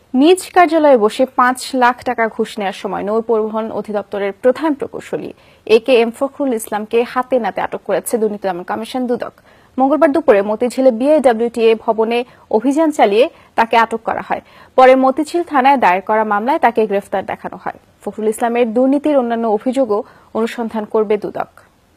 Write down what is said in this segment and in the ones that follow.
নিজ কার্যালয়ে বসে ৫ লাখ টাকা ঘুষ নেওয়ার সময় নৌ পরিবহন অধিদপ্তরের প্রধান প্রকৌশলী এ.কে.এম ফখরুল ইসলামকে হাতে নাতে আটক করেছে দুর্নীতি দমন কমিশন দুদক। মঙ্গলবার দুপুরে মতিঝিলে বিআইডব্লিউটিএ ভবনে অভিযান চালিয়ে তাকে আটক করা হয়। পরে মতিঝিল থানায় দায়ের করা মামলায় তাকে গ্রেফতার দেখানো হয়। ফখরুল ইসলামের দুর্নীতির অন্যান্য অভিযোগও অনুসন্ধান করবে দুদক।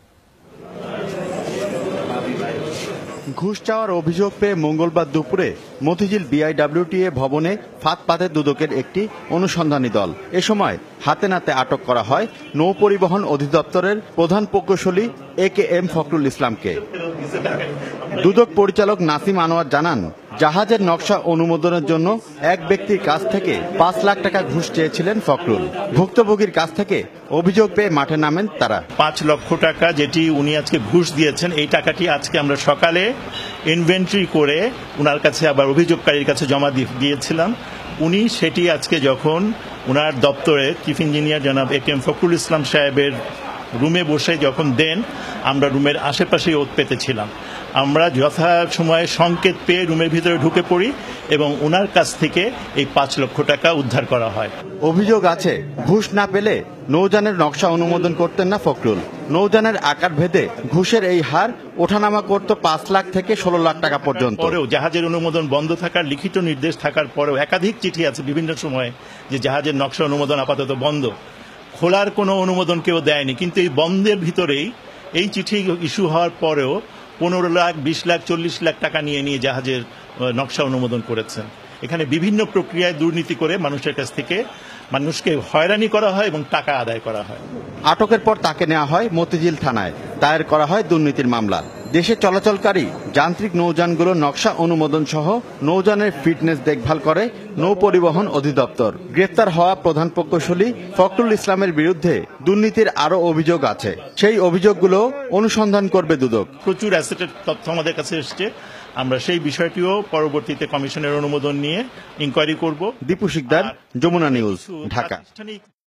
ঘুষ চাওয়ার অভিযোগ পেয়ে মঙ্গলবার দুপুরে মতিঝিল বিআইডব্লিউটিএ ভবনে ফাঁদ পাতে দুদকের একটি অনুসন্ধানী দল। এ সময় হাতে নাতে আটক করা হয় নৌ পরিবহন অধিদপ্তরের প্রধান প্রকৌশলী এ.কে.এম ফখরুল ইসলামকে। দুদক পরিচালক নাসিম আনোয়ার জানান, জাহাজের নকশা অনুমোদনের জন্য এক ব্যক্তির কাছ থেকে ৫ লাখ টাকা ঘুষ চেয়েছিলেন ফখরুল। ভুক্তভোগীর কাছ থেকে অভিযোগ পেয়ে মাঠে নামেন তারা। ৫ লক্ষ টাকা যেটি উনি আজকে ঘুষ দিয়েছেন, এই টাকাটি আজকে আমরা সকালে ইনভেন্টরি করে উনার কাছে আবার অভিযোগকারীর কাছে জমা দিয়েছিলাম। উনি সেটি আজকে যখন উনার দপ্তরে চিফ ইঞ্জিনিয়ার জনাব এ.কে.এম ফখরুল ইসলাম সাহেবের রুমে বসে যখন দেন, আমরা রুমের আশেপাশেই ওত পেতেছিলাম। আমরা যথাসময়ে সংকেত পেয়ে রুমের ভিতরে ঢুকে পড়ি এবং ওনার কাছ থেকে এই ৫ লক্ষ টাকা উদ্ধার করা হয়। অভিযোগ আছে, ঘুষ না পেলে নৌযানের নকশা অনুমোদন করতেন না ফখরুল। নৌযানের আকার ভেদে ঘুষের এই হার ওঠানামা করত ৫ লাখ থেকে ১৬ লাখ টাকা পর্যন্ত। পরেও জাহাজের অনুমোদন বন্ধ থাকার লিখিত নির্দেশ থাকার পরেও একাধিক চিঠি আছে বিভিন্ন সময়ে যে জাহাজের নকশা অনুমোদন আপাতত বন্ধ, খোলার কোনো অনুমোদন কেউ দেয়নি। কিন্তু এই বন্ধের ভিতরেই এই চিঠি ইস্যু হওয়ার পরেও ১৫ লাখ, ২০ লাখ, ৪০ লাখ টাকা নিয়ে জাহাজের নকশা অনুমোদন করেছেন। এখানে বিভিন্ন প্রক্রিয়ায় দুর্নীতি করে মানুষের কাছ থেকে মানুষকে হয়রানি করা হয় এবং টাকা আদায় করা হয়। আটকের পর তাকে নেওয়া হয় মতিঝিল থানায়, দায়ের করা হয় দুর্নীতির মামলা। দেশে চলাচলকারী যান্ত্রিক নৌযানগুলোর নকশা অনুমোদন সহ নৌযানের ফিটনেস দেখভাল করে নৌ পরিবহন অধিদপ্তর। গ্রেপ্তার হওয়া প্রধান প্রকৌশলী ফখরুল ইসলামের বিরুদ্ধে দুর্নীতির আরও অভিযোগ আছে। সেই অভিযোগগুলো অনুসন্ধান করবে দুদক। প্রচুর অ্যাসেটের তথ্য আমাদের কাছে এসছে, আমরা সেই বিষয়টিও পরবর্তীতে কমিশনের অনুমোদন নিয়ে ইনকোয়ারি করব। দীপু শিকদার, যমুনা নিউজ, ঢাকা।